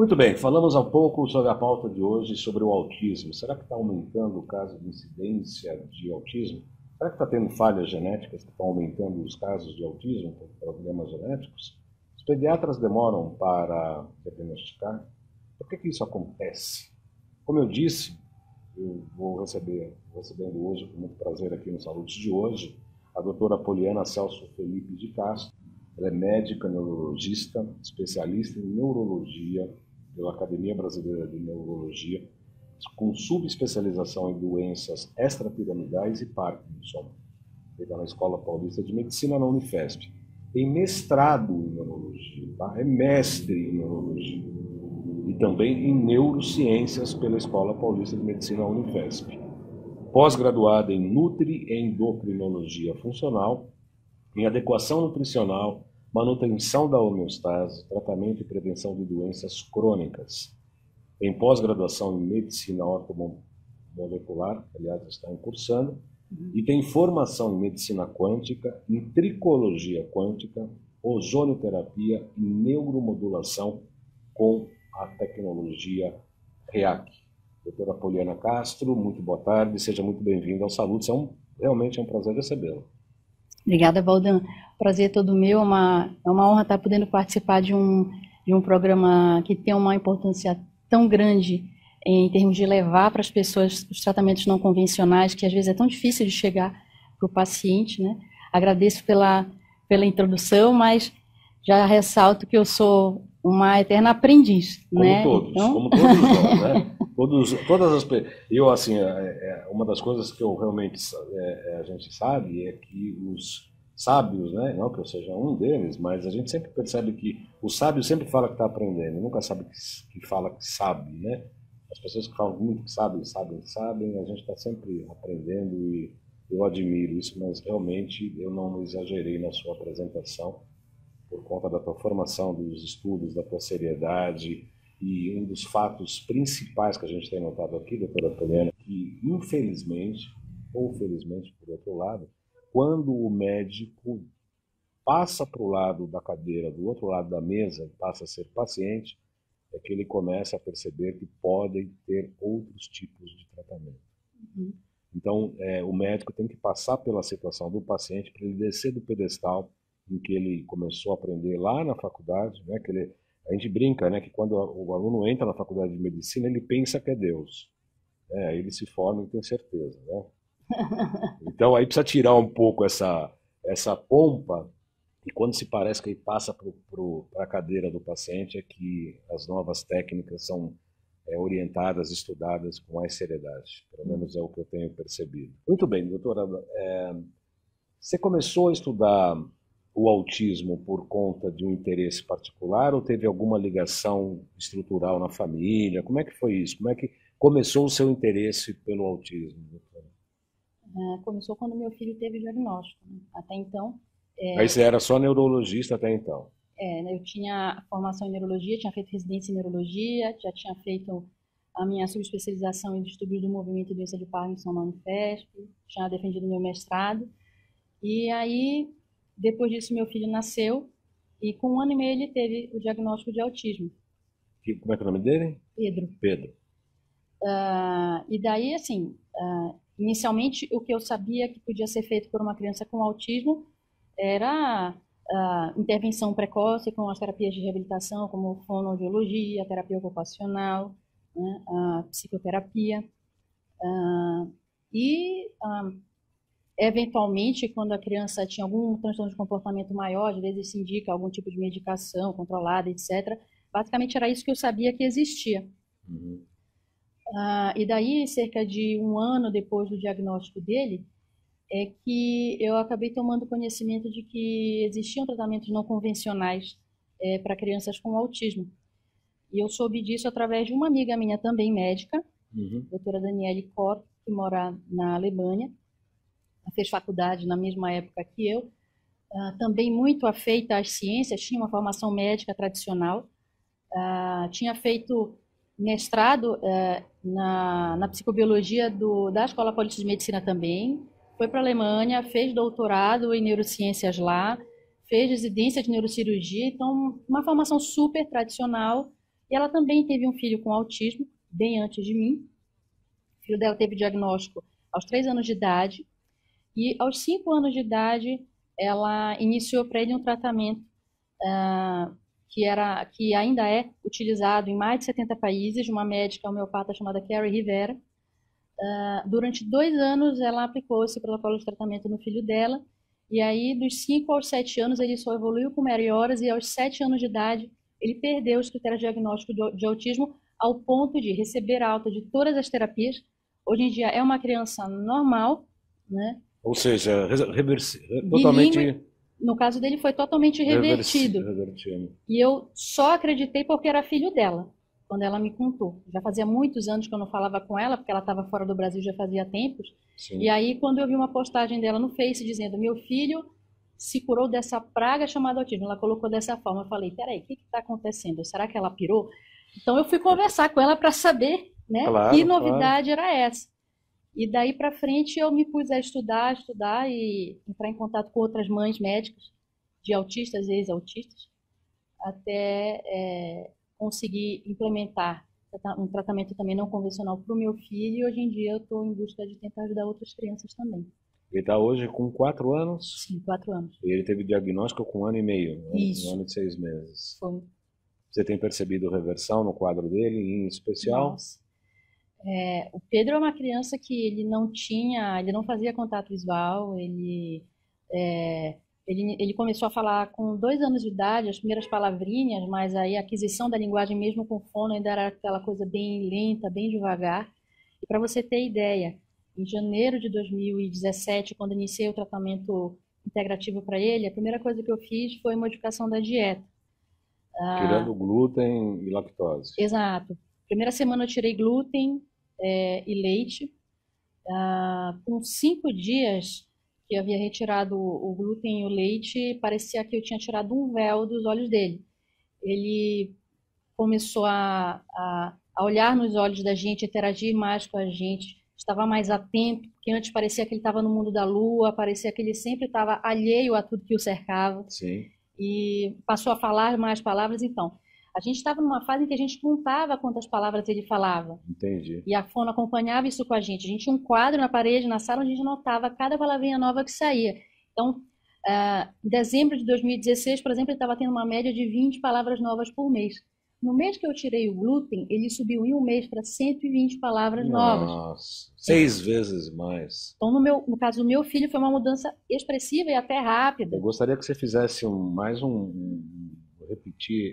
Muito bem, falamos há pouco sobre a pauta de hoje, sobre o autismo. Será que está aumentando o caso de incidência de autismo? Será que está tendo falhas genéticas que estão aumentando os casos de autismo, por problemas genéticos? Os pediatras demoram para diagnosticar? Por que isso acontece? Como eu disse, eu vou recebendo hoje, com muito prazer aqui no Saúde de hoje, a doutora Poliana Celso Felipe de Castro. Ela é médica neurologista, especialista em neurologia pela Academia Brasileira de Neurologia, com subespecialização em doenças extrapiramidais e Parkinson, feita na Escola Paulista de Medicina na Unifesp. Tem mestrado em neurologia, tá? É mestre em neurologia. E também em neurociências pela Escola Paulista de Medicina Unifesp. Pós-graduada em Nutri e Endocrinologia Funcional, em adequação nutricional, manutenção da homeostase, tratamento e prevenção de doenças crônicas. Tem pós-graduação em Medicina Ortomolecular, aliás, está incursando, e tem formação em Medicina Quântica, em Tricologia Quântica, ozonioterapia e neuromodulação com a tecnologia REAC. Doutora Poliana Castro, muito boa tarde, seja muito bem-vinda ao Saúde. Realmente é um prazer recebê-la. Obrigada, Valdan. O prazer é todo meu. É uma honra estar podendo participar de um programa que tem uma importância tão grande em termos de levar para as pessoas os tratamentos não convencionais, que às vezes é tão difícil de chegar para o paciente, né? Agradeço pela introdução, mas já ressalto que eu sou uma eterna aprendiz, como né? Todos, então... como todos nós, né? Todas as eu assim, uma das coisas que eu realmente a gente sabe é que os sábios, né? Não que eu seja um deles, mas a gente sempre percebe que o sábio sempre fala que está aprendendo, nunca sabe que fala que sabe, né? As pessoas que falam muito que sabem, a gente está sempre aprendendo e eu admiro isso, mas realmente eu não exagerei na sua apresentação por conta da tua formação, dos estudos, da tua seriedade. E um dos fatos principais que a gente tem notado aqui, doutora Poliana, que infelizmente, ou felizmente por outro lado, quando o médico passa para o lado da cadeira, do outro lado da mesa, passa a ser paciente, é que ele começa a perceber que podem ter outros tipos de tratamento. Então, o médico tem que passar pela situação do paciente para ele descer do pedestal em que ele começou a aprender lá na faculdade, né, a gente brinca, né, que quando o aluno entra na faculdade de medicina, ele pensa que é Deus. Aí ele se forma e tem certeza, né? Então aí precisa tirar um pouco essa pompa, e quando se parece que ele passa para a cadeira do paciente, é que as novas técnicas são orientadas, estudadas com mais seriedade. Pelo menos é o que eu tenho percebido. Muito bem, doutora. Você começou a estudar o autismo por conta de um interesse particular ou teve alguma ligação estrutural na família? Como é que foi isso? Como é que começou o seu interesse pelo autismo, doutora? Começou quando meu filho teve diagnóstico. Até então... Aí você era só neurologista até então? Eu tinha formação em neurologia, tinha feito residência em neurologia, já tinha feito a minha subespecialização em distúrbios do movimento e doença de Parkinson na Unifesp, tinha defendido meu mestrado. E aí, depois disso, meu filho nasceu e com 1 ano e meio ele teve o diagnóstico de autismo. Como é que é o nome dele? Pedro. Pedro. E daí, assim, inicialmente o que eu sabia que podia ser feito por uma criança com autismo era intervenção precoce com as terapias de reabilitação, como fonoaudiologia, terapia ocupacional, né, a psicoterapia. Eventualmente, quando a criança tinha algum transtorno de comportamento maior, às vezes se indica algum tipo de medicação controlada, etc. Basicamente era isso que eu sabia que existia. E daí, cerca de 1 ano depois do diagnóstico dele, é que eu acabei tomando conhecimento de que existiam tratamentos não convencionais para crianças com autismo. E eu soube disso através de uma amiga minha também médica, doutora Daniele Kor, que mora na Alemanha. Ela fez faculdade na mesma época que eu, também muito afeita às ciências, tinha uma formação médica tradicional, tinha feito mestrado na psicobiologia da Escola Paulista de Medicina também, foi para a Alemanha, fez doutorado em neurociências lá, fez residência de neurocirurgia, então uma formação super tradicional E ela também teve um filho com autismo, bem antes de mim. O filho dela teve diagnóstico aos 3 anos de idade. E aos 5 anos de idade, ela iniciou para ele um tratamento que ainda é utilizado em mais de 70 países, de uma médica homeopata chamada Carrie Rivera. Durante 2 anos, ela aplicou esse protocolo de tratamento no filho dela. E aí, dos 5 aos 7 anos, ele só evoluiu com melhoras. E aos 7 anos de idade, ele perdeu os critérios diagnósticos de autismo ao ponto de receber alta de todas as terapias. Hoje em dia é uma criança normal, né? Ou seja, totalmente Bilíngue. No caso dele foi totalmente revertido. E eu só acreditei porque era filho dela, quando ela me contou. Já fazia muitos anos que eu não falava com ela, porque ela estava fora do Brasil já fazia tempos. Sim. E aí, quando eu vi uma postagem dela no Face dizendo: meu filho se curou dessa praga chamada autismo, ela colocou dessa forma, eu falei: peraí, o que está acontecendo? Será que ela pirou? Então eu fui conversar com ela para saber, né, Claro, que novidade era essa. E daí para frente eu me pus a estudar e entrar em contato com outras mães médicas de autistas e ex-autistas, até conseguir implementar um tratamento também não convencional para o meu filho. E hoje em dia eu estou em busca de tentar ajudar outras crianças também. Ele está hoje com 4 anos? Sim, 4 anos. E ele teve diagnóstico com 1 ano e meio, Isso. 1 ano e 6 meses. Foi. Você tem percebido reversão no quadro dele, em especial? Nossa. O Pedro é uma criança que ele não fazia contato visual, ele começou a falar com 2 anos de idade, as primeiras palavrinhas, mas aí a aquisição da linguagem mesmo com fono ainda era aquela coisa bem lenta, bem devagar. E para você ter ideia, em janeiro de 2017, quando iniciei o tratamento integrativo para ele, a primeira coisa que eu fiz foi modificação da dieta. Tirando glúten e lactose. Exato. Primeira semana eu tirei glúten e leite. Com 5 dias que eu havia retirado o glúten e o leite, parecia que eu tinha tirado um véu dos olhos dele. Ele começou a olhar nos olhos da gente, interagir mais com a gente, estava mais atento, porque antes parecia que ele estava no mundo da lua, parecia que ele sempre estava alheio a tudo que o cercava. Sim. E passou a falar mais palavras. Então, a gente estava numa fase em que a gente contava quantas palavras ele falava. Entendi. E a fono acompanhava isso com a gente. A gente tinha um quadro na parede, na sala, onde a gente notava cada palavrinha nova que saía. Então, em dezembro de 2016, por exemplo, ele estava tendo uma média de 20 palavras novas por mês. No mês que eu tirei o glúten, ele subiu em um mês para 120 palavras novas. Nossa, 6 vezes mais. Então, no caso do meu filho, foi uma mudança expressiva e até rápida. Eu gostaria que você fizesse repetir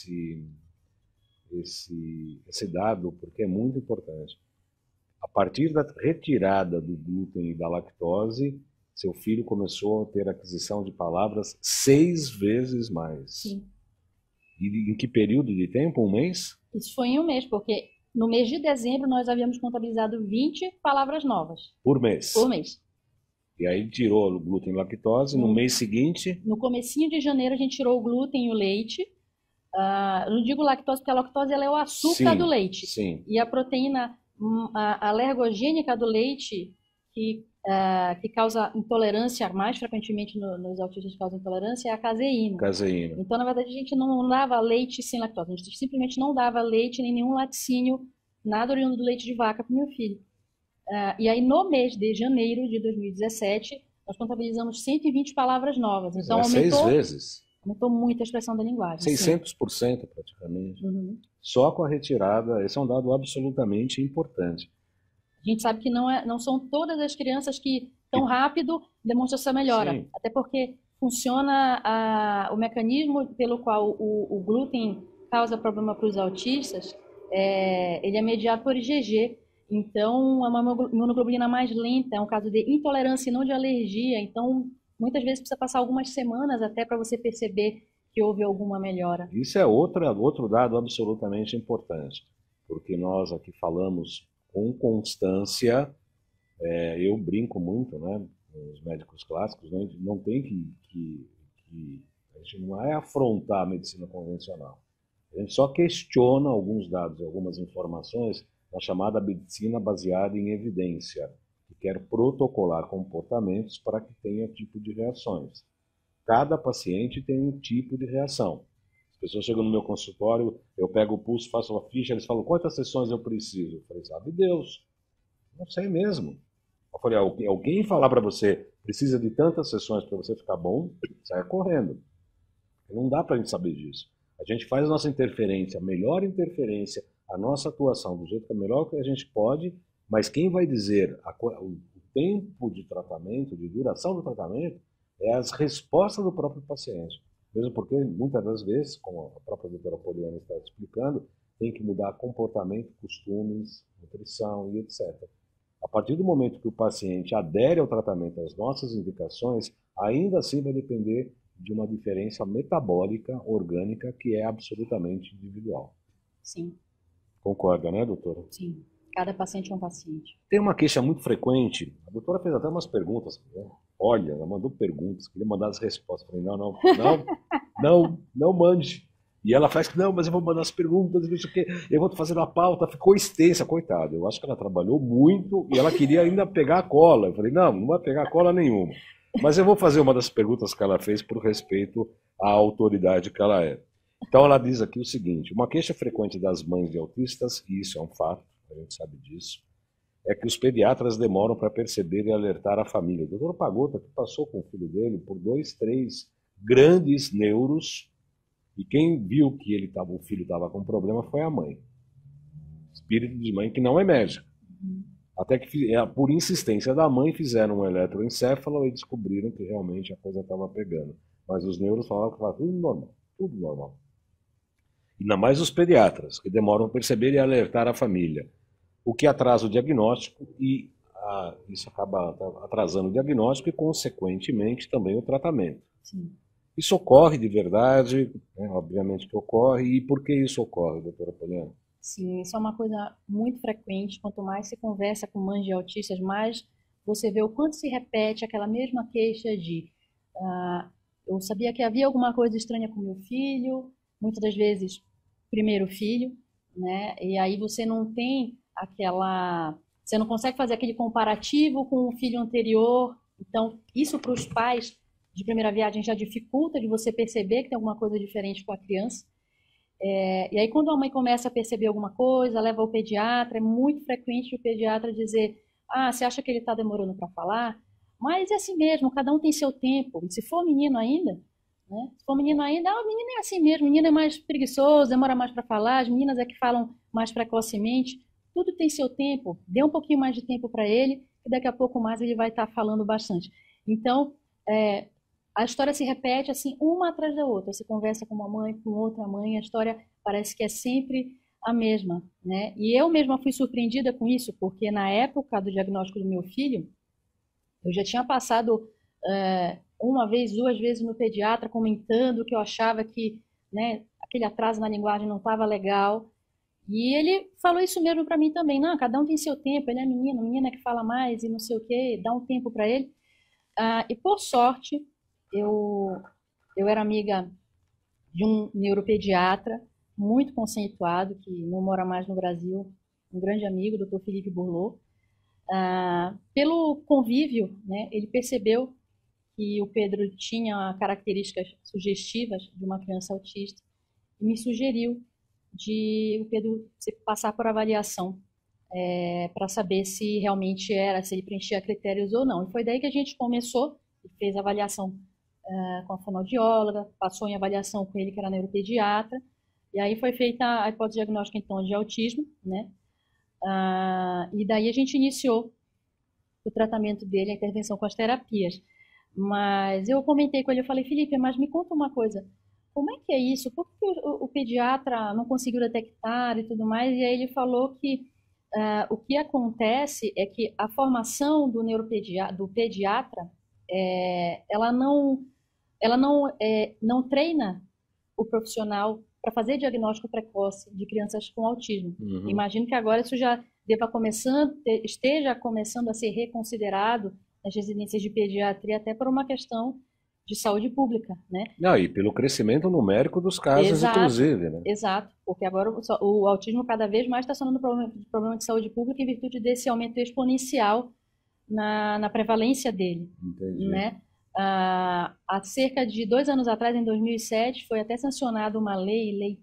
esse dado, porque é muito importante. A partir da retirada do glúten e da lactose, seu filho começou a ter aquisição de palavras 6 vezes mais. Sim. E em que período de tempo? 1 mês? Isso foi em um mês, porque no mês de dezembro nós havíamos contabilizado 20 palavras novas. Por mês? Por mês. E aí tirou o glúten e lactose, no mês seguinte? No comecinho de janeiro a gente tirou o glúten e o leite. Eu não digo lactose, porque a lactose ela é o açúcar do leite. Sim. E a proteína alergogênica do leite, que causa intolerância, mais frequentemente nos autistas que causam intolerância, é a caseína. Caseína. Então, na verdade, a gente não dava leite sem lactose. A gente simplesmente não dava leite nem nenhum laticínio, nada oriundo do leite de vaca para o meu filho. E aí, no mês de janeiro de 2017, nós contabilizamos 120 palavras novas. Então, aumentou 6 vezes. Aumentou muito a expressão da linguagem. 600% praticamente. Uhum. Só com a retirada, esse é um dado absolutamente importante. A gente sabe que não são todas as crianças que tão rápido demonstram essa melhora. Sim. Até porque funciona o mecanismo pelo qual o glúten causa problema para os autistas, ele é mediado por IgG. Então, é uma imunoglobulina mais lenta, é um caso de intolerância e não de alergia. Então, muitas vezes precisa passar algumas semanas até para você perceber que houve alguma melhora. Isso é outro dado absolutamente importante, porque nós aqui falamos com constância, eu brinco muito, né, com os médicos clássicos, né, não tem a gente não é afrontar a medicina convencional, a gente só questiona alguns dados, algumas informações na chamada medicina baseada em evidência, que quer protocolar comportamentos para que tenha tipo de reações. Cada paciente tem um tipo de reação. pessoas chegam no meu consultório, eu pego o pulso, faço uma ficha, eles falam, quantas sessões eu preciso? Eu falei, sabe Deus, não sei mesmo. Eu falei, alguém falar para você, precisa de tantas sessões para você ficar bom, sai correndo. Não dá para a gente saber disso. A gente faz a nossa interferência, a melhor interferência, a nossa atuação do jeito que é melhor que a gente pode, mas quem vai dizer o tempo de tratamento, de duração do tratamento, é as respostas do próprio paciente. Mesmo porque, muitas das vezes, como a própria doutora Poliana está explicando, tem que mudar comportamento, costumes, nutrição e etc. A partir do momento que o paciente adere ao tratamento, às nossas indicações, ainda assim vai depender de uma diferença metabólica, orgânica, que é absolutamente individual. Sim. Concorda, né, doutora? Sim. Cada paciente é um paciente. Tem uma queixa muito frequente. A doutora fez até umas perguntas. Né? Olha, ela mandou perguntas, queria mandar as respostas. Eu falei, não mande. E ela faz que, não, mas eu vou mandar as perguntas, não sei o quê. Eu vou fazer a pauta, ficou extensa, coitada. Eu acho que ela trabalhou muito e ela queria ainda pegar a cola. Eu falei, não vai pegar cola nenhuma. Mas eu vou fazer uma das perguntas que ela fez por respeito à autoridade que ela é. Então ela diz aqui o seguinte, uma queixa frequente das mães de autistas, e isso é um fato, a gente sabe disso, é que os pediatras demoram para perceber e alertar a família. O doutor Pagota, que passou com o filho dele por 2, 3 grandes neuros, e quem viu que o filho estava com problema foi a mãe. Espírito de mãe que não é médica. Até que, por insistência da mãe, fizeram um eletroencefalo e descobriram que realmente a coisa estava pegando. Mas os neuros falavam que estava tudo normal, tudo normal. Ainda mais os pediatras, que demoram a perceber e alertar a família. O que atrasa o diagnóstico e isso acaba atrasando o diagnóstico e, consequentemente, também o tratamento. Sim. Isso ocorre de verdade, né? Obviamente que ocorre. E por que isso ocorre, doutora Poliana? Sim, isso é uma coisa muito frequente. Quanto mais você conversa com mães de autistas, mais você vê o quanto se repete aquela mesma queixa de eu sabia que havia alguma coisa estranha com meu filho, muitas das vezes primeiro filho, né? E aí você não tem você não consegue fazer aquele comparativo com o filho anterior. Então, isso para os pais de primeira viagem já dificulta de você perceber que tem alguma coisa diferente com a criança. E aí, quando a mãe começa a perceber alguma coisa, leva ao pediatra, é muito frequente o pediatra dizer, você acha que ele está demorando para falar? Mas é assim mesmo, cada um tem seu tempo. E se for menino ainda, né? Se for menino ainda, o menino é assim mesmo, o menino é mais preguiçoso, demora mais para falar, as meninas é que falam mais precocemente. Tudo tem seu tempo, dê um pouquinho mais de tempo para ele, e daqui a pouco mais ele vai estar falando bastante. Então, a história se repete assim, uma atrás da outra. Você conversa com uma mãe, com outra mãe, a história parece que é sempre a mesma, né? E eu mesma fui surpreendida com isso, porque na época do diagnóstico do meu filho, eu já tinha passado uma vez, 2 vezes no pediatra comentando que eu achava que, né, aquele atraso na linguagem não estava legal. E ele falou isso mesmo para mim também. Não, cada um tem seu tempo, ele é menino, menina que fala mais e não sei o quê, dá um tempo para ele. E por sorte, eu era amiga de um neuropediatra muito conceituado, que não mora mais no Brasil, um grande amigo, o Dr. Felipe Burlot. Pelo convívio, né, ele percebeu que o Pedro tinha características sugestivas de uma criança autista e me sugeriu de o Pedro passar por avaliação para saber se realmente se ele preenchia critérios ou não. E foi daí que a gente começou, fez a avaliação com a fonoaudióloga, passou em avaliação com ele, que era neuropediatra, e aí foi feita a hipótese diagnóstica, então, de autismo, né? E daí a gente iniciou o tratamento dele, a intervenção com as terapias. Mas eu comentei com ele, eu falei, Felipe, mas me conta uma coisa, como é que é isso? Por que o pediatra não conseguiu detectar e tudo mais? E aí ele falou que o que acontece é que a formação do pediatra, ela não treina o profissional para fazer diagnóstico precoce de crianças com autismo. Uhum. Imagino que agora isso já esteja começando a ser reconsiderado nas residências de pediatria, até por uma questão de saúde pública, né? Não, e pelo crescimento numérico dos casos, Exato, inclusive, né? Exato, porque agora o autismo cada vez mais está sendo um problema de saúde pública em virtude desse aumento exponencial na prevalência dele. Entendi. Né? Há cerca de 2 anos atrás, em 2007, foi até sancionada uma Lei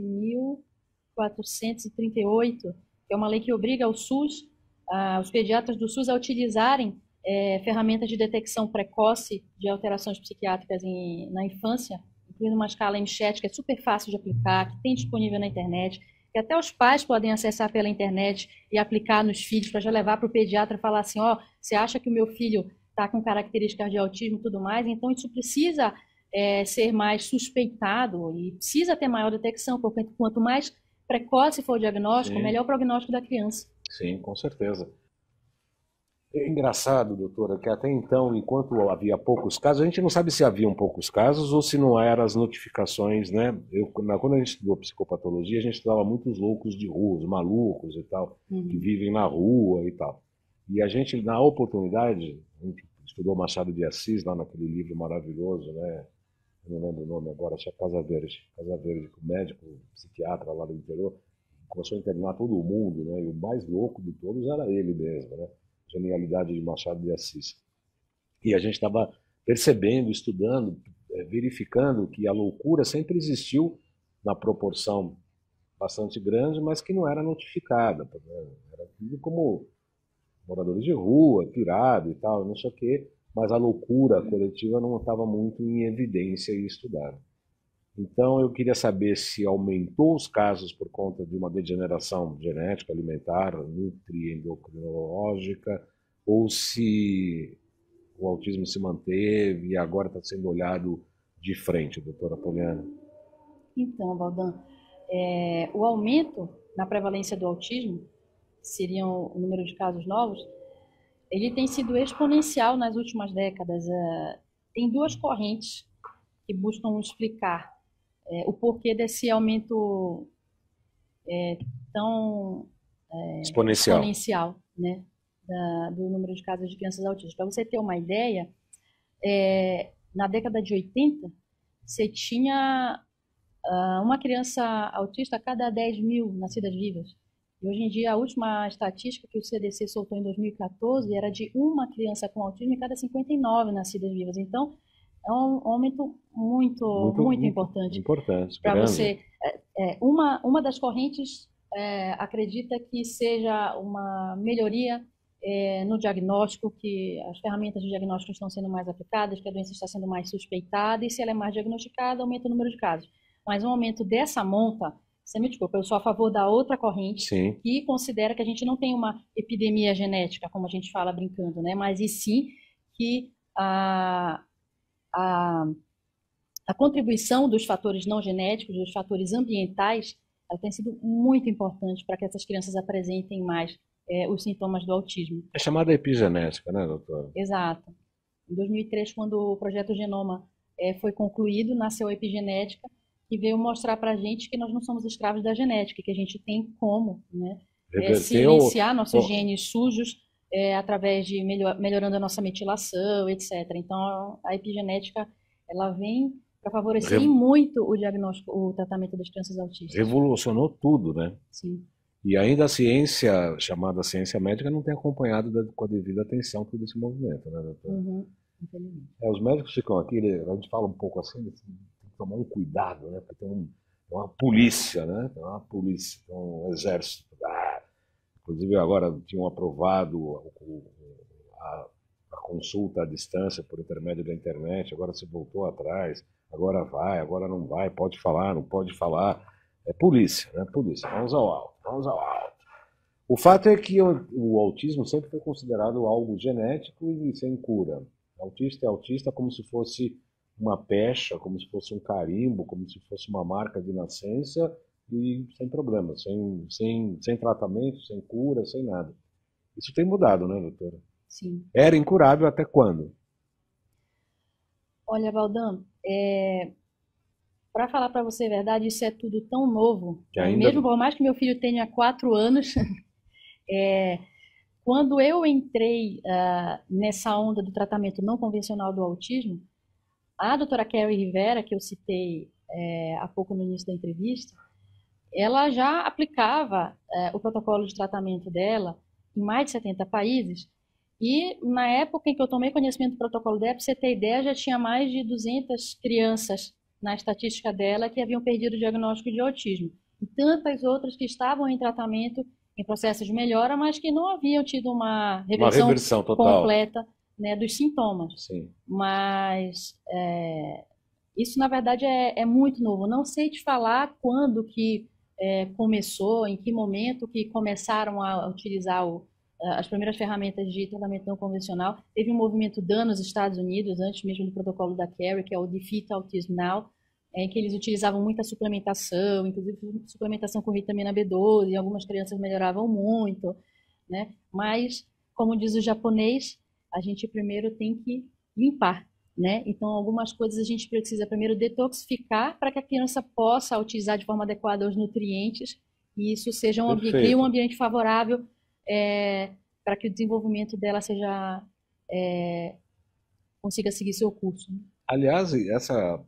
13.438, que é uma lei que obriga o SUS, os pediatras do SUS a utilizarem ferramentas de detecção precoce de alterações psiquiátricas na infância, incluindo uma escala MCHAT, que é super fácil de aplicar, que tem disponível na internet, que até os pais podem acessar pela internet e aplicar nos filhos, para já levar para o pediatra e falar assim, você acha que o meu filho está com características de autismo e tudo mais, então isso precisa ser mais suspeitado e precisa ter maior detecção, porque quanto mais precoce for o diagnóstico, melhor o prognóstico da criança. Sim, com certeza. É engraçado, doutora, que até então, enquanto havia poucos casos, a gente não sabe se haviam poucos casos ou se não eram as notificações, né? Quando a gente estudou psicopatologia, a gente estudava muitos loucos de rua, os malucos e tal, que vivem na rua e tal. E a gente, na oportunidade, a gente estudou Machado de Assis, lá naquele livro maravilhoso, né? Eu não lembro o nome agora, acho que é Casa Verde, que o médico, o psiquiatra lá do interior, começou a internar todo mundo, né? E o mais louco de todos era ele mesmo, né? Genialidade de Machado de Assis. E a gente estava percebendo, estudando, verificando que a loucura sempre existiu na proporção bastante grande, mas que não era notificada. Era tido como moradores de rua, pirado e tal, não sei o quê, mas a loucura coletiva não estava muito em evidência e estudada. Então, eu queria saber se aumentou os casos por conta de uma degeneração genética, alimentar, nutriendocrinológica, ou se o autismo se manteve e agora está sendo olhado de frente, doutora Poliana. Então, Valdan, o aumento na prevalência do autismo, seriam o número de casos novos, ele tem sido exponencial nas últimas décadas. Tem duas correntes que buscam explicar o porquê desse aumento tão exponencial, né, do número de casos de crianças autistas. Para você ter uma ideia, na década de 80, você tinha uma criança autista a cada 10 mil nascidas vivas. E hoje em dia, a última estatística que o CDC soltou em 2014 era de uma criança com autismo em cada 59 nascidas vivas. Então, é um aumento muito importante. Para você, uma das correntes acredita que seja uma melhoria no diagnóstico, que as ferramentas de diagnóstico estão sendo mais aplicadas, que a doença está sendo mais suspeitada, e se ela é mais diagnosticada, aumenta o número de casos. Mas um aumento dessa monta, você me desculpa, eu sou a favor da outra corrente, sim, que considera que a gente não tem uma epidemia genética, como a gente fala brincando, né? Mas e sim que a contribuição dos fatores não genéticos, dos fatores ambientais, ela tem sido muito importante para que essas crianças apresentem mais os sintomas do autismo. É chamada epigenética, né, doutora? Exato. Em 2003, quando o projeto Genoma foi concluído, nasceu a epigenética, que veio mostrar para a gente que nós não somos escravos da genética, que a gente tem como, né, silenciar nossos genes sujos através de melhorando a nossa metilação, etc. Então, a epigenética ela vem para favorecer muito o diagnóstico, o tratamento das crianças autistas. Revolucionou tudo, né? Sim. E ainda a ciência, chamada ciência médica, não tem acompanhado com a devida atenção todo esse movimento, né, doutor? Infelizmente. Os médicos ficam aqui, a gente fala um pouco assim, tem que tomar um cuidado, né? Porque tem uma polícia, né? Tem uma polícia, tem um exército. Inclusive agora tinham aprovado a consulta à distância por intermédio da internet, agora se voltou atrás, agora vai, agora não vai, pode falar, não pode falar. É polícia, né? Polícia. Vamos ao alto, vamos ao alto. O fato é que o autismo sempre foi considerado algo genético e sem cura. Autista é autista como se fosse uma pecha, como se fosse um carimbo, como se fosse uma marca de nascença e sem problema, sem tratamento, sem cura, sem nada. Isso tem mudado, né, doutora? Sim. Era incurável até quando? Olha, Valdan, para falar para você a verdade, isso é tudo tão novo. Que ainda... Mesmo por mais que meu filho tenha 4 anos, quando eu entrei nessa onda do tratamento não convencional do autismo, a doutora Carrie Rivera, que eu citei há pouco no início da entrevista, ela já aplicava o protocolo de tratamento dela em mais de 70 países, E na época em que eu tomei conhecimento do protocolo dela, para você ter ideia, já tinha mais de 200 crianças na estatística dela que haviam perdido o diagnóstico de autismo. E tantas outras que estavam em tratamento, em processo de melhora, mas que não haviam tido uma reversão total, completa, né, dos sintomas. sim. Mas isso, na verdade, é muito novo. Não sei te falar quando que começou, em que momento que começaram a utilizar as primeiras ferramentas de tratamento não convencional. Teve um movimento DAN nos Estados Unidos, antes mesmo do protocolo da Carey, que é o Defeat Autism Now, em que eles utilizavam muita suplementação, inclusive suplementação com vitamina B12, e algumas crianças melhoravam muito, né? Mas, como diz o japonês, a gente primeiro tem que limpar, né? Então, algumas coisas a gente precisa primeiro detoxificar para que a criança possa utilizar de forma adequada os nutrientes e isso seja crie um ambiente favorável para que o desenvolvimento dela consiga seguir seu curso. Aliás, essa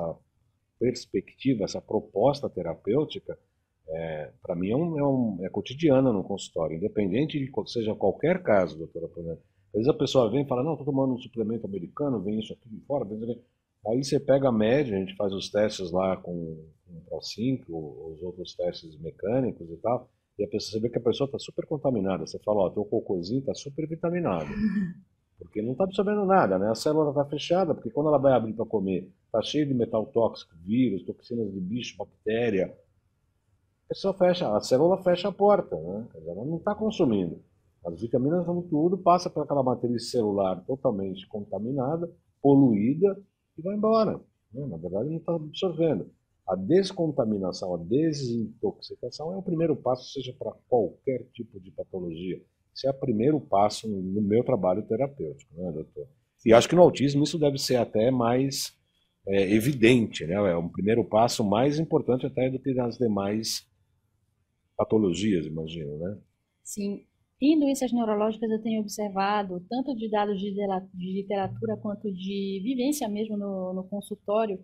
perspectiva, essa proposta terapêutica, para mim é cotidiana no consultório, independente de seja qualquer caso, doutora Poliana. Às vezes a pessoa vem e fala, não, estou tomando um suplemento americano, vem isso aqui de fora, aí você pega a média, a gente faz os testes lá com o Pro5, os outros testes mecânicos e tal, e a pessoa, você vê que a pessoa está super contaminada, você fala, ó, teu cocôzinho está super vitaminado. Porque não está absorvendo nada, né? A célula está fechada, porque quando ela vai abrir para comer, está cheio de metal tóxico, vírus, toxinas de bicho, bactéria. A pessoa fecha, a célula fecha a porta, né? Ela não está consumindo. As vitaminas vão tudo, passa por aquela matriz celular totalmente contaminada, poluída e vai embora. Né? Na verdade, não está absorvendo. A descontaminação, a desintoxicação é o primeiro passo, seja para qualquer tipo de patologia. Esse é o primeiro passo no meu trabalho terapêutico, né, doutor? E acho que no autismo isso deve ser até mais evidente, né? É um primeiro passo mais importante até do que nas demais patologias, imagino, né? Sim. Em doenças neurológicas eu tenho observado, tanto de dados de literatura quanto de vivência mesmo no consultório,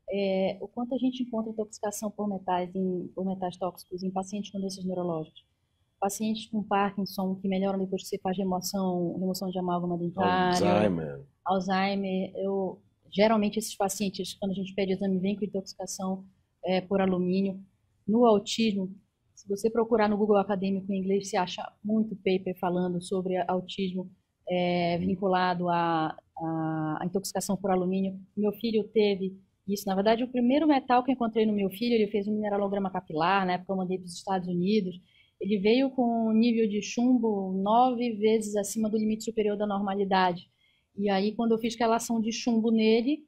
o quanto a gente encontra intoxicação por metais tóxicos em pacientes com doenças neurológicas. Pacientes com Parkinson que melhoram depois que você faz remoção de amálgama dentário, Alzheimer. Geralmente esses pacientes, quando a gente pede exame, vem com intoxicação por alumínio. No autismo, se você procurar no Google Acadêmico em inglês, você acha muito paper falando sobre autismo vinculado à intoxicação por alumínio. Meu filho teve isso. Na verdade, o primeiro metal que eu encontrei no meu filho, ele fez um mineralograma capilar, na época eu mandei para os Estados Unidos. Ele veio com um nível de chumbo 9 vezes acima do limite superior da normalidade. E aí, quando eu fiz relação de chumbo nele,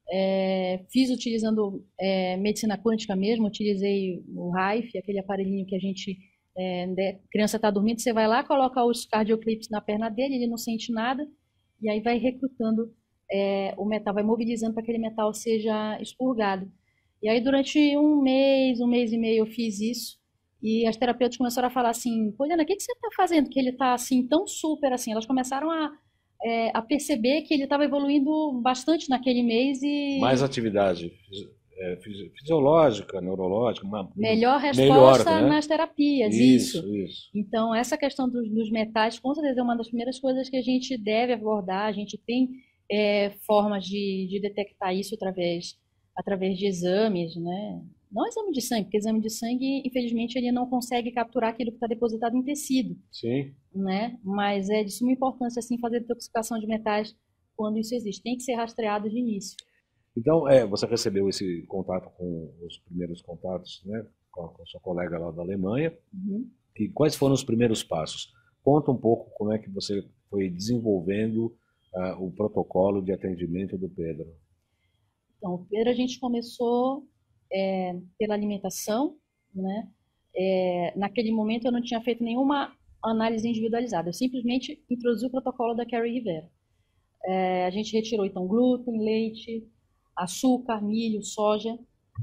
fiz utilizando medicina quântica mesmo, utilizei o RAIF, aquele aparelhinho que a gente, a criança está dormindo, você vai lá, coloca os cardioclips na perna dele, ele não sente nada, e aí vai recrutando o metal, vai mobilizando para que aquele metal seja expurgado. E aí, durante um mês e meio, eu fiz isso. E as terapeutas começaram a falar assim, Poliana, o que você está fazendo que ele está assim, tão super assim? Elas começaram a perceber que ele estava evoluindo bastante naquele mês e... Mais atividade fisiológica, neurológica. Melhor resposta, né? Nas terapias, isso. Então, essa questão dos metais, com certeza, é uma das primeiras coisas que a gente deve abordar. A gente tem formas de detectar isso através de exames, né? Não exame de sangue, porque exame de sangue, infelizmente, ele não consegue capturar aquilo que está depositado em tecido. Sim. Né? Mas é de suma importância, assim, fazer detoxificação de metais quando isso existe. Tem que ser rastreado de início. Então, você recebeu esse contato com os primeiros contatos, né, com a sua colega lá da Alemanha. Uhum. E quais foram os primeiros passos? Conta um pouco como é que você foi desenvolvendo o protocolo de atendimento do Pedro. Então, o Pedro, a gente começou pela alimentação, né? Naquele momento eu não tinha feito nenhuma análise individualizada, eu simplesmente introduzi o protocolo da Carey Rivera. A gente retirou então glúten, leite, açúcar, milho, soja,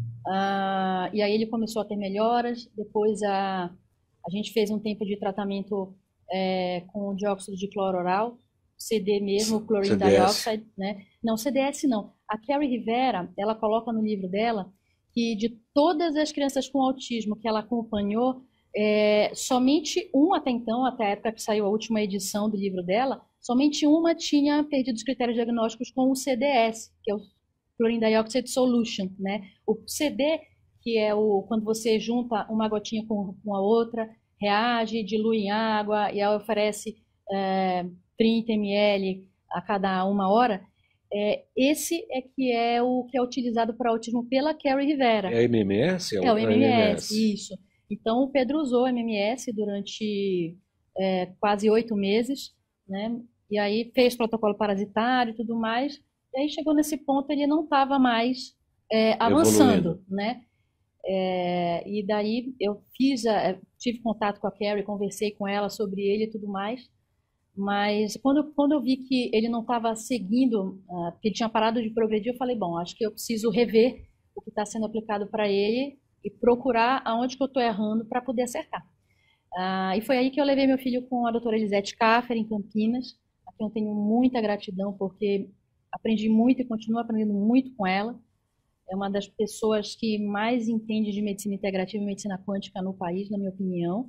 e aí ele começou a ter melhoras. Depois a gente fez um tempo de tratamento com dióxido de cloro oral, CD mesmo, chlorine dioxide, né? Não, CDS não. A Carey Rivera, ela coloca no livro dela que de todas as crianças com autismo que ela acompanhou, Somente um até então, até a época que saiu a última edição do livro dela, somente uma tinha perdido os critérios diagnósticos com o CDS, que é o Chlorine Dioxide Solution, né? O CD, que é quando você junta uma gotinha com a outra, reage, dilui em água e aí oferece 30 ml a cada 1 hora. Esse é o que é utilizado para autismo pela Carrie Rivera. É MMS? É o MMS, isso. Então, o Pedro usou o MMS durante quase 8 meses, né? E aí fez protocolo parasitário e tudo mais. E aí chegou nesse ponto, ele não estava mais avançando, né? E daí eu tive contato com a Carrie, conversei com ela sobre ele e tudo mais. Mas quando eu vi que ele não estava seguindo, que ele tinha parado de progredir, eu falei, bom, acho que eu preciso rever o que está sendo aplicado para ele e procurar aonde que eu estou errando para poder acertar. E foi aí que eu levei meu filho com a doutora Elisete Kaffer, em Campinas, a quem eu tenho muita gratidão, porque aprendi muito e continuo aprendendo muito com ela. É uma das pessoas que mais entende de medicina integrativa e medicina quântica no país, na minha opinião.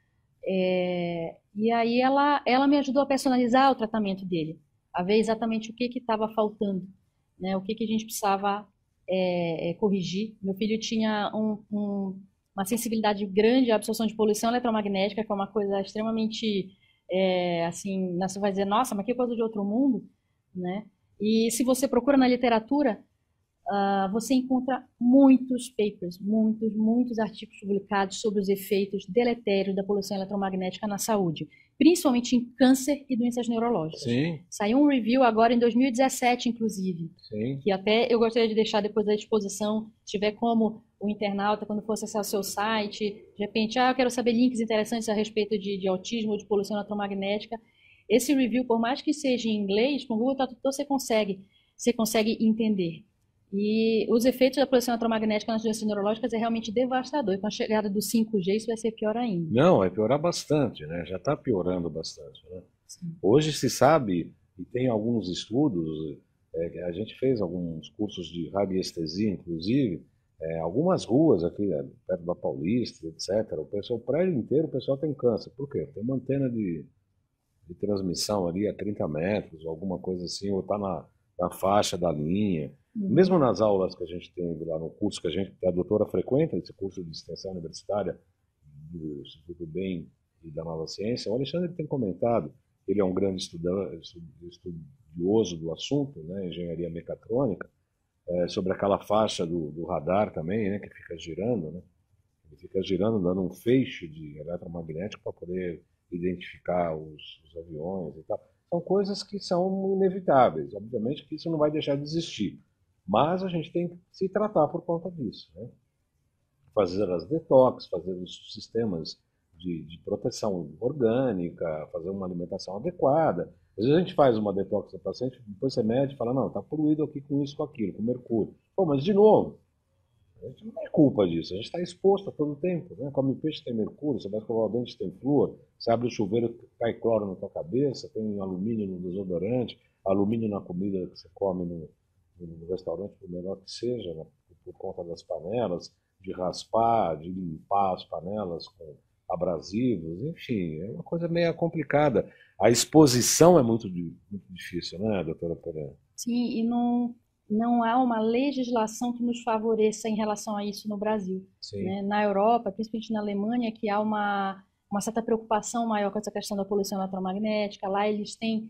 E aí ela me ajudou a personalizar o tratamento dele, a ver exatamente o que estava faltando, né? O que a gente precisava corrigir. Meu filho tinha uma sensibilidade grande à absorção de poluição eletromagnética, que é uma coisa extremamente, assim, você vai dizer, nossa, mas que coisa de outro mundo, né? E se você procura na literatura, você encontra muitos papers, muitos artigos publicados sobre os efeitos deletérios da poluição eletromagnética na saúde, principalmente em câncer e doenças neurológicas. Sim. Saiu um review agora em 2017, inclusive, Sim. que até eu gostaria de deixar depois da exposição, se tiver como o internauta, quando for acessar o seu site, de repente, eu quero saber links interessantes a respeito de autismo ou de poluição eletromagnética. Esse review, por mais que seja em inglês, com o Google Tradutor você consegue entender. E os efeitos da poluição eletromagnética nas doenças neurológicas é realmente devastador. E com a chegada do 5G isso vai ser pior ainda. Não, vai piorar bastante, né? Já está piorando bastante, né? Hoje se sabe, e tem alguns estudos, a gente fez alguns cursos de radiestesia, inclusive, algumas ruas aqui, perto da Paulista, etc. O prédio inteiro, o pessoal tem câncer. Por quê? Tem uma antena de transmissão ali a 30 metros, alguma coisa assim, ou está na faixa da linha. Mesmo nas aulas que a gente tem lá no curso que a doutora frequenta, esse curso de extensão universitária do Instituto do Bem e da Nova Ciência, o Alexandre tem comentado, ele é um grande estudioso do assunto, né, engenharia mecatrônica, sobre aquela faixa do radar também, né, que fica girando, né, ele fica girando, dando um feixe de eletromagnético para poder identificar os aviões e tal. São coisas que são inevitáveis, obviamente que isso não vai deixar de existir. Mas a gente tem que se tratar por conta disso, né? Fazer as detox, fazer os sistemas de proteção orgânica, fazer uma alimentação adequada. Às vezes a gente faz uma detox do paciente, depois você mede e fala, não, está poluído aqui com isso, com aquilo, com mercúrio. Pô, mas de novo, a gente não tem culpa disso, a gente está exposto a todo tempo, né? Come peixe tem mercúrio, você vai escovar o dente tem flúor, você abre o chuveiro, cai cloro na tua cabeça, tem alumínio no desodorante, alumínio na comida que você come no restaurante, por menor que seja, né, por conta das panelas, de raspar, de limpar as panelas com abrasivos, enfim, é uma coisa meio complicada. A exposição é muito difícil, né, doutora Pereira? Sim, e não há uma legislação que nos favoreça em relação a isso no Brasil. Né? Na Europa, principalmente na Alemanha, que há uma certa preocupação maior com essa questão da poluição eletromagnética. Lá eles têm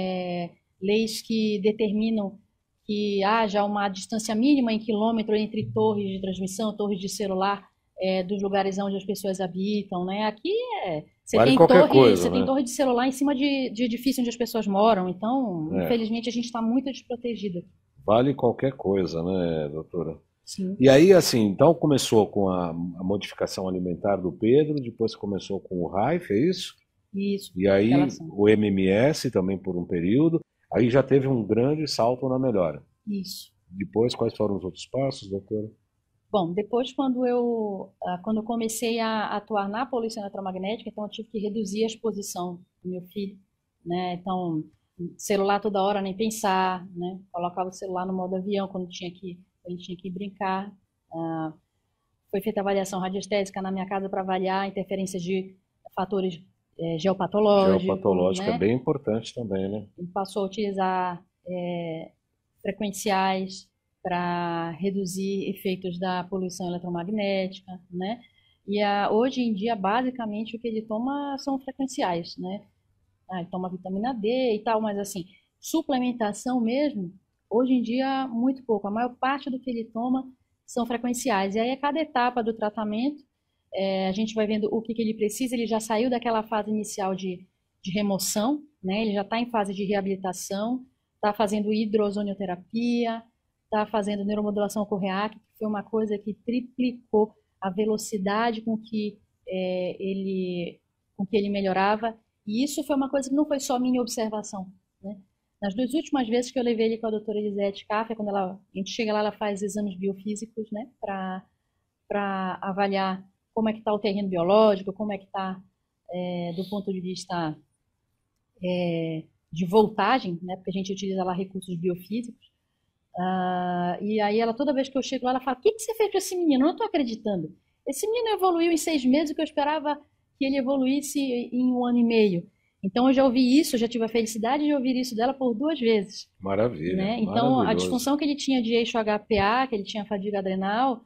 leis que determinam que haja uma distância mínima em quilômetro entre torres de transmissão, torres de celular, dos lugares onde as pessoas habitam, né? Aqui você tem torre de celular em cima de edifício onde as pessoas moram, então, infelizmente, a gente está muito desprotegido. Vale qualquer coisa, né, doutora? Sim. E aí, assim, então começou com a modificação alimentar do Pedro, depois começou com o RAIF, é isso? Isso. E aí o MMS também por um período. Aí já teve um grande salto na melhora. Isso. Depois, quais foram os outros passos, doutora? Bom, depois quando eu comecei a atuar na poluição eletromagnética, então eu tive que reduzir a exposição do meu filho, né? Então, celular toda hora, nem pensar, né? Colocava o celular no modo avião quando ele tinha que brincar. foi feita avaliação radiestésica na minha casa para avaliar interferências de fatores geopatológicos, Geopatológica é né? bem importante também, né? Passou a utilizar frequenciais para reduzir efeitos da poluição eletromagnética, né? E hoje em dia, basicamente, o que ele toma são frequenciais, né? Ele toma vitamina D e tal, mas assim, suplementação mesmo, hoje em dia, muito pouco. A maior parte do que ele toma são frequenciais. E aí, a cada etapa do tratamento, a gente vai vendo o que ele precisa. Ele já saiu daquela fase inicial de remoção, né? Ele já está em fase de reabilitação, está fazendo hidrozonioterapia, está fazendo neuromodulação com REAC, que foi uma coisa que triplicou a velocidade com que ele melhorava. E isso foi uma coisa que não foi só minha observação, né? Nas 2 últimas vezes que eu levei ele com a doutora Elisete Café, quando a gente chega lá, ela faz exames biofísicos, né, para avaliar como é que está o terreno biológico, como é que está do ponto de vista de voltagem, né, porque a gente utiliza lá recursos biofísicos. E aí ela, toda vez que eu chego lá, ela fala: o que você fez com esse menino? Eu não estou acreditando. Esse menino evoluiu em 6 meses, o que eu esperava que ele evoluísse em 1 ano e meio. Então eu já ouvi isso, eu já tive a felicidade de ouvir isso dela por 2 vezes. Maravilha, Né? Então a maravilhoso. disfunção que ele tinha de eixo HPA, que ele tinha fadiga adrenal,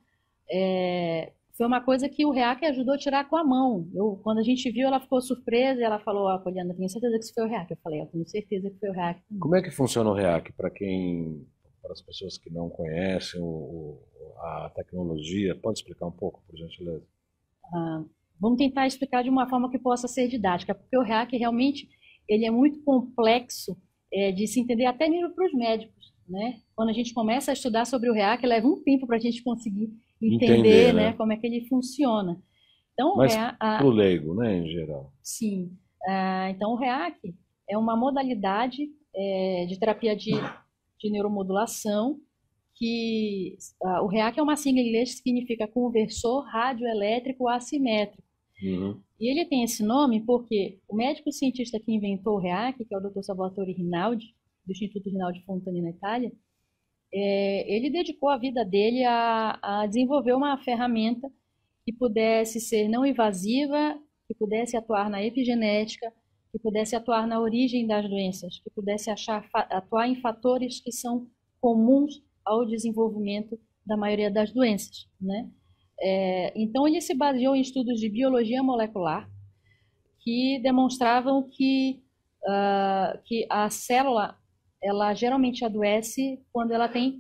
foi uma coisa que o REAC ajudou a tirar com a mão. Quando a gente viu, ela ficou surpresa e ela falou: Poliana, tenho certeza que isso foi o REAC. Eu falei: eu tenho certeza que foi o REAC também. Como é que funciona o REAC para as pessoas que não conhecem a tecnologia? Pode explicar um pouco, por gentileza? Vamos tentar explicar de uma forma que possa ser didática, porque o REAC realmente ele é muito complexo de se entender até mesmo para os médicos, né? Quando a gente começa a estudar sobre o REAC, leva um tempo para a gente conseguir entender, né, como é que ele funciona. Então, mas para o leigo, né, em geral. Sim. Então, o REAC é uma modalidade de terapia de neuromodulação que o REAC é uma sigla em inglês que significa conversor radioelétrico assimétrico. Uhum. E ele tem esse nome porque o médico cientista que inventou o REAC, que é o Dr. Salvatore Rinaldi, do Instituto Rinaldi Fontani na Itália, ele dedicou a vida dele a desenvolver uma ferramenta que pudesse ser não invasiva, que pudesse atuar na epigenética, que pudesse atuar na origem das doenças, que pudesse atuar em fatores que são comuns ao desenvolvimento da maioria das doenças, né? Então, ele se baseou em estudos de biologia molecular que demonstravam que a célula ela geralmente adoece quando ela tem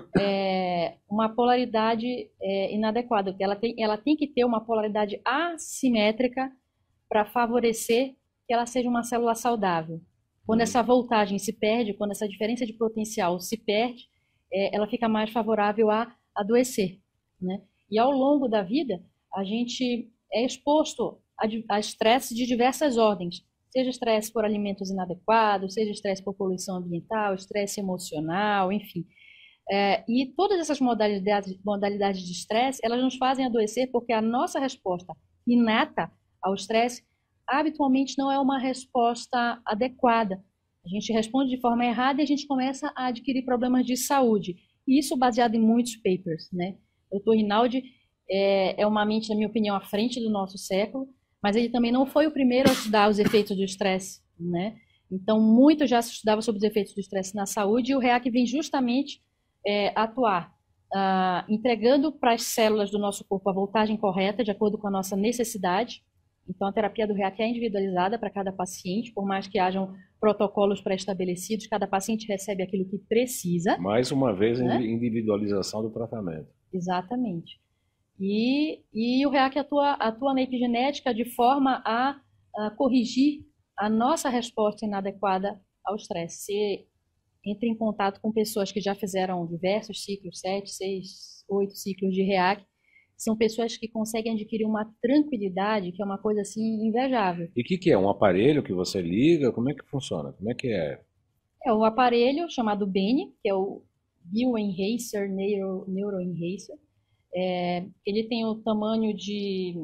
uma polaridade inadequada. Ela tem que ter uma polaridade assimétrica para favorecer que ela seja uma célula saudável. Quando essa voltagem se perde, quando essa diferença de potencial se perde, ela fica mais favorável a adoecer, né? E ao longo da vida, a gente é exposto a estresse de diversas ordens, seja estresse por alimentos inadequados, seja estresse por poluição ambiental, estresse emocional, enfim. E todas essas modalidades de estresse, elas nos fazem adoecer porque a nossa resposta inata ao estresse habitualmente não é uma resposta adequada. A gente responde de forma errada e a gente começa a adquirir problemas de saúde. E isso baseado em muitos papers, né? O Dr. Rinaldi é uma mente, na minha opinião, à frente do nosso século, mas ele também não foi o primeiro a estudar os efeitos do estresse, né? Então, muito já se estudava sobre os efeitos do estresse na saúde e o REAC vem justamente atuar entregando para as células do nosso corpo a voltagem correta, de acordo com a nossa necessidade. Então, a terapia do REAC é individualizada para cada paciente, por mais que hajam protocolos pré-estabelecidos, cada paciente recebe aquilo que precisa. Mais uma vez, né? Individualização do tratamento. Exatamente. E o REAC atua na epigenética de forma a corrigir a nossa resposta inadequada ao estresse. Você entra em contato com pessoas que já fizeram diversos ciclos, 7, 6, 8 ciclos de REAC, são pessoas que conseguem adquirir uma tranquilidade que é uma coisa assim invejável. E o que é? Um aparelho que você liga? Como é que funciona? Como é que é? É o aparelho chamado Bene, que é o Bioenhancer Neuroenhancer. Ele tem o tamanho de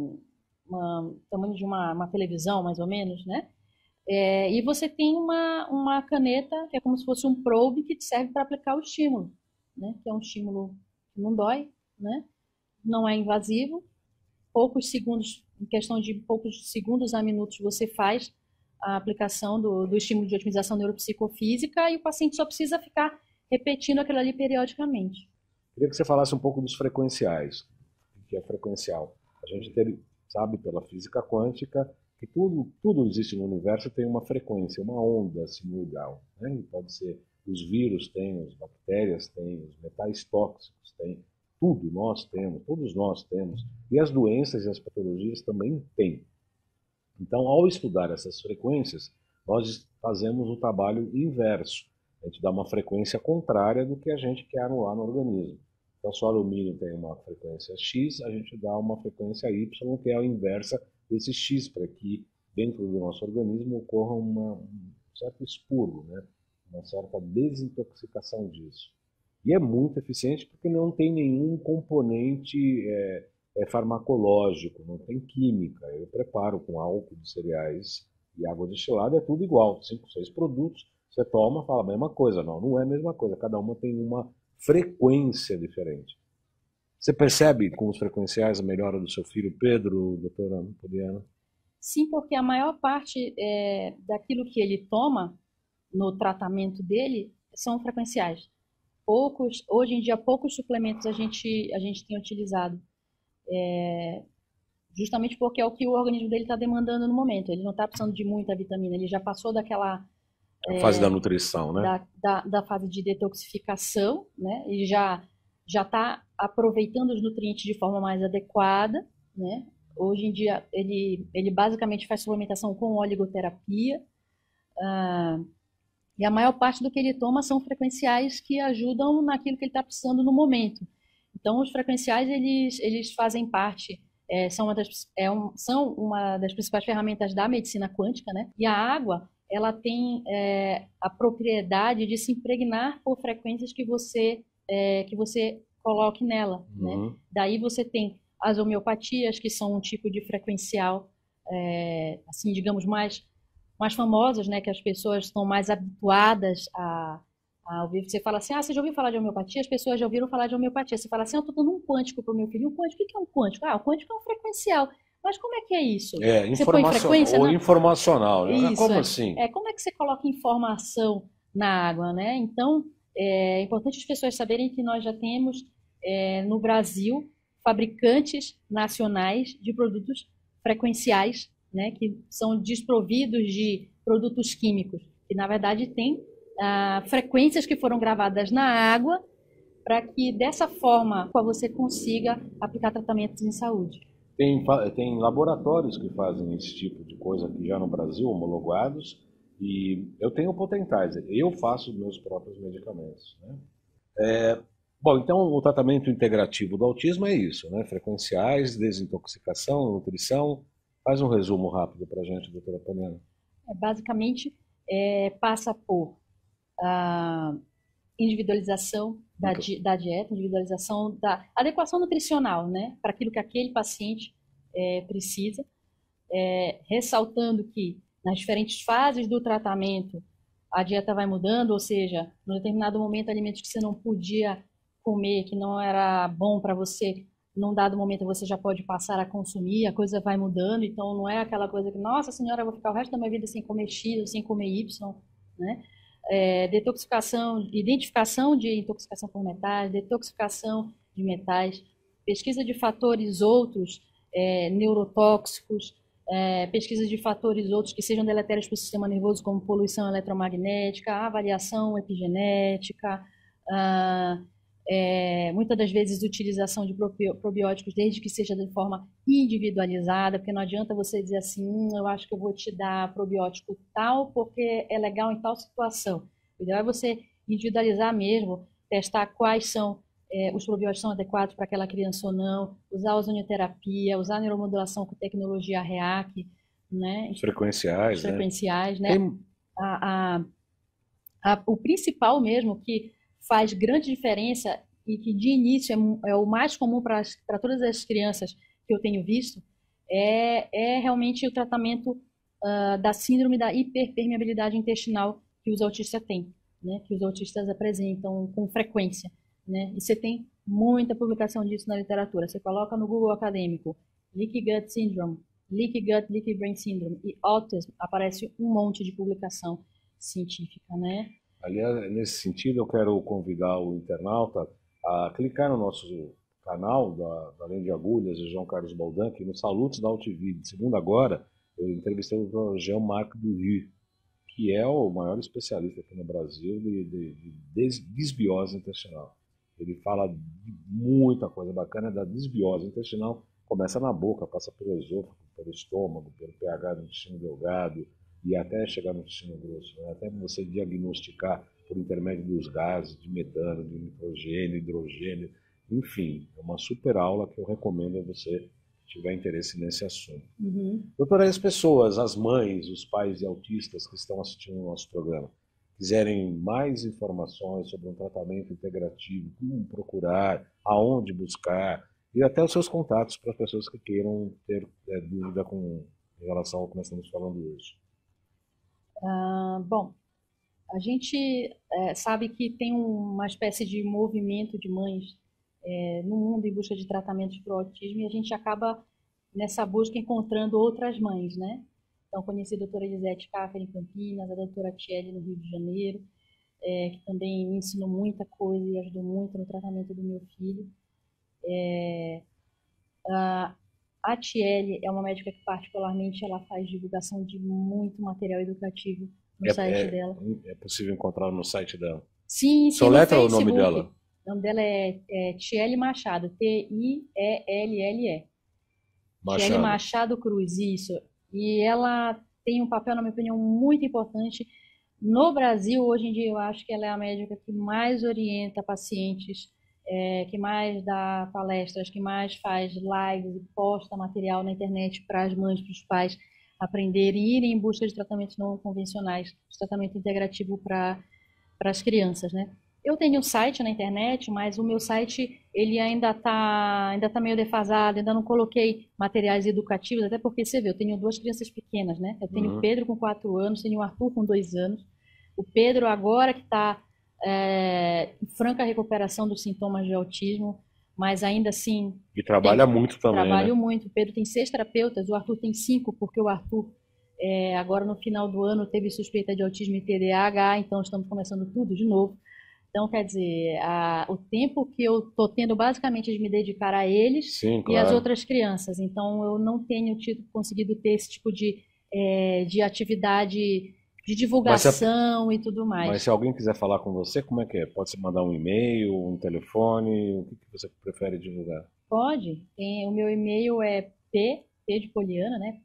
uma televisão, mais ou menos, né? E você tem uma caneta que é como se fosse um probe que te serve para aplicar o estímulo, né? Que é um estímulo que não dói, né? não é invasivo, poucos segundos, em questão de poucos segundos a minutos, você faz a aplicação do estímulo de otimização neuropsicofísica e o paciente só precisa ficar repetindo aquilo ali periodicamente. Queria que você falasse um pouco dos frequenciais. O que é frequencial? A gente sabe pela física quântica que tudo existe no universo tem uma frequência, uma onda sinusoidal, né? Pode ser os vírus têm, as bactérias têm, os metais tóxicos têm, tudo nós temos, todos nós temos, e as doenças e as patologias também têm. Então, ao estudar essas frequências, nós fazemos o trabalho inverso. A gente dá uma frequência contrária do que a gente quer anular no organismo. Então, se o alumínio tem uma frequência X, a gente dá uma frequência Y, que é a inversa desse X, para que dentro do nosso organismo ocorra um certo expurgo, né? Uma certa desintoxicação disso. E é muito eficiente porque não tem nenhum componente farmacológico, não tem química. Eu preparo com álcool de cereais e água destilada, é tudo igual, 5, 6 produtos, você toma, fala a mesma coisa. Não, não é a mesma coisa, cada uma tem uma frequência diferente. Você percebe com os frequenciais a melhora do seu filho Pedro, doutora Poliana? Sim, porque a maior parte daquilo que ele toma no tratamento dele são frequenciais. Hoje em dia, poucos suplementos a gente tem utilizado. Justamente porque é o que o organismo dele está demandando no momento. Ele não está precisando de muita vitamina, ele já passou daquela... A fase da nutrição, né? Da fase de detoxificação, né? Ele já está aproveitando os nutrientes de forma mais adequada, né? Hoje em dia, ele basicamente faz suplementação com oligoterapia, e a maior parte do que ele toma são frequenciais que ajudam naquilo que ele está precisando no momento. Então, os frequenciais, eles fazem parte, são uma das principais ferramentas da medicina quântica, né? E a água, ela tem a propriedade de se impregnar por frequências que você coloque nela, né? Daí você tem as homeopatias, que são um tipo de frequencial, assim, digamos, mais famosas, né? Que as pessoas estão mais habituadas a ouvir. Você fala assim, você já ouviu falar de homeopatia? As pessoas já ouviram falar de homeopatia. Você fala assim, eu estou dando um quântico para o meu filho. Um quântico, o que é um quântico? O quântico é um frequencial. Mas como é que é isso? Você põe frequência? Ou informacional, né? Isso, como assim? Como é que você coloca informação na água, né? Então, é importante as pessoas saberem que nós já temos no Brasil fabricantes nacionais de produtos frequenciais, né? Que são desprovidos de produtos químicos. E, na verdade, tem frequências que foram gravadas na água para que, dessa forma, você consiga aplicar tratamentos em saúde. Tem laboratórios que fazem esse tipo de coisa aqui já no Brasil, homologados, e eu tenho o Potentizer, eu faço meus próprios medicamentos, né? Bom, então o tratamento integrativo do autismo é isso, né? Frequenciais, desintoxicação, nutrição. Faz um resumo rápido para a gente, doutora Poliana. Basicamente, passa por individualização da dieta, individualização da adequação nutricional, né, para aquilo que aquele paciente precisa, ressaltando que nas diferentes fases do tratamento a dieta vai mudando, ou seja, num determinado momento alimentos que você não podia comer, que não era bom para você, num dado momento você já pode passar a consumir, a coisa vai mudando, então não é aquela coisa que, nossa senhora, eu vou ficar o resto da minha vida sem comer X ou sem comer Y, né? Detoxificação, identificação de intoxicação por metais, detoxificação de metais, pesquisa de fatores outros neurotóxicos, pesquisa de fatores outros que sejam deletérios para o sistema nervoso, como poluição eletromagnética, avaliação epigenética, muitas das vezes utilização de probióticos, desde que seja de forma individualizada, porque não adianta você dizer assim, eu acho que eu vou te dar probiótico tal, porque é legal em tal situação. O ideal é você individualizar mesmo, testar quais são os probióticos são adequados para aquela criança ou não, usar a ozonioterapia, usar a neuromodulação com tecnologia REAC, né? Os frequenciais, né? O principal mesmo que faz grande diferença e que de início é o mais comum para todas as crianças que eu tenho visto, é realmente o tratamento da síndrome da hiperpermeabilidade intestinal que os autistas têm, né? Que os autistas apresentam com frequência, né? E você tem muita publicação disso na literatura. Você coloca no Google acadêmico, Leaky Gut Syndrome, Leaky Gut, Leaky Brain Syndrome e Autism, aparece um monte de publicação científica, né? Aliás, nesse sentido, eu quero convidar o internauta a clicar no nosso canal da Além de Agulhas, de João Carlos Baldan, que no Salutos da UTV, de segunda agora, eu entrevistei o Dr. Jean-Marc Dury, que é o maior especialista aqui no Brasil de desbiose intestinal. Ele fala de muita coisa bacana da desbiose intestinal, começa na boca, passa pelo esôfago, pelo estômago, pelo pH do intestino delgado e até chegar no intestino grosso, né? Até você diagnosticar por intermédio dos gases, de metano, de nitrogênio, hidrogênio, enfim, é uma super aula que eu recomendo a você se tiver interesse nesse assunto. Doutora, as pessoas, as mães, os pais de autistas que estão assistindo o nosso programa, quiserem mais informações sobre um tratamento integrativo, como procurar, aonde buscar, e até os seus contatos para as pessoas que queiram ter dúvida em relação ao que nós estamos falando hoje. Bom, a gente sabe que tem uma espécie de movimento de mães no mundo em busca de tratamentos para o autismo e a gente acaba nessa busca encontrando outras mães, né? Então, conheci a doutora Elisete Kaffer em Campinas, a doutora Tiele no Rio de Janeiro, que também me ensinou muita coisa e ajudou muito no tratamento do meu filho. A Tiele é uma médica que particularmente ela faz divulgação de muito material educativo no site dela. É possível encontrar no site dela? Sim, no letra o nome dela? O nome dela é Tiele Machado, T-I-E-L-L-E. Tiele Machado Cruz, isso. E ela tem um papel, na minha opinião, muito importante. No Brasil, hoje em dia, eu acho que ela é a médica que mais orienta pacientes, que mais dá palestras, que mais faz lives e posta material na internet para as mães, para os pais aprenderem e irem em busca de tratamentos não convencionais, de tratamento integrativo para as crianças, né? Eu tenho um site na internet, mas o meu site ele ainda tá meio defasado, ainda não coloquei materiais educativos, até porque você vê, eu tenho duas crianças pequenas, né? Eu tenho o Pedro com 4 anos, tenho o Arthur com 2 anos. O Pedro agora que está em franca recuperação dos sintomas de autismo, mas ainda assim... E trabalha muito também, Trabalho né? muito. O Pedro tem 6 terapeutas, o Arthur tem 5, porque o Arthur agora no final do ano teve suspeita de autismo e TDAH, então estamos começando tudo de novo. Então, quer dizer, o tempo que eu estou tendo basicamente é de me dedicar a eles. Sim, e claro. às outras crianças. Então, eu não tenho conseguido ter esse tipo de atividade de divulgação e tudo mais. Mas se alguém quiser falar com você, como é que é? Pode se mandar um e-mail, um telefone? O que você prefere divulgar? Pode. O meu e-mail é P de Poliana, né?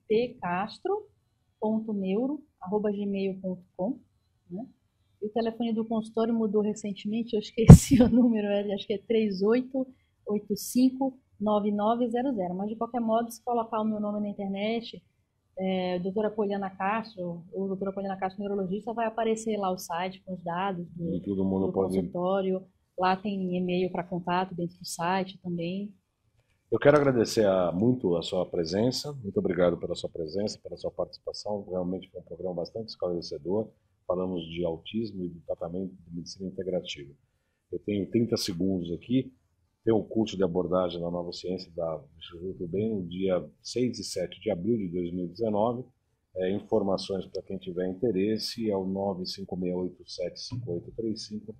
pcastro.neuro@gmail.com, né? E o telefone do consultório mudou recentemente, eu esqueci o número, acho que é 3885-9900. Mas, de qualquer modo, se colocar o meu nome na internet, doutora Poliana Castro, ou doutora Poliana Castro, neurologista, vai aparecer lá o site com os dados do consultório. Lá tem e-mail para contato dentro do site também. Eu quero agradecer muito a sua presença. Muito obrigado pela sua presença, pela sua participação. Realmente foi um programa bastante esclarecedor. Falamos de autismo e do tratamento de medicina integrativa. Eu tenho 30 segundos aqui. Tem um curso de abordagem da Nova Ciência da Instituto Bem no dia 6 e 7 de abril de 2019. Informações para quem tiver interesse é o 956875835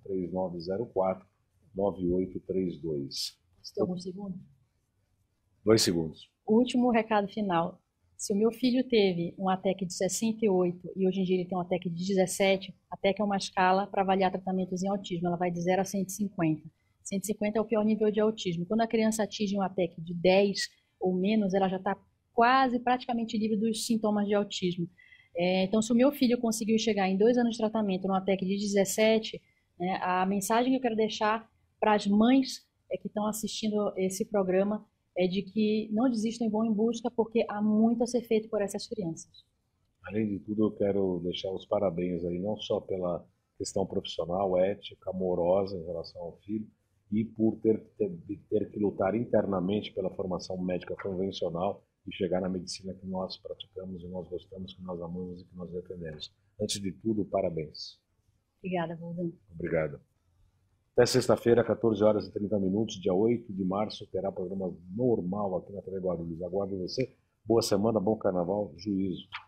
3904-9832. Você tem algum segundo? 2 segundos. O último recado final. Se o meu filho teve um ATEC de 68 e hoje em dia ele tem um ATEC de 17, a ATEC é uma escala para avaliar tratamentos em autismo. Ela vai de 0 a 150. 150 é o pior nível de autismo. Quando a criança atinge um ATEC de 10 ou menos, ela já está praticamente livre dos sintomas de autismo. Então, se o meu filho conseguiu chegar em 2 anos de tratamento num ATEC de 17, né, a mensagem que eu quero deixar para as mães que estão assistindo esse programa é de que não desistam e vão em busca, porque há muito a ser feito por essas crianças. Além de tudo, eu quero deixar os parabéns aí, não só pela questão profissional, ética, amorosa em relação ao filho, e por ter que lutar internamente pela formação médica convencional e chegar na medicina que nós praticamos e nós gostamos, que nós amamos e que nós defendemos. Antes de tudo, parabéns. Obrigada, Valdan. Obrigado. Até sexta-feira, 14 horas e 30 minutos, dia 8 de março, terá programa normal aqui na TV Guarulhos. Aguardo você. Boa semana, bom carnaval, juízo.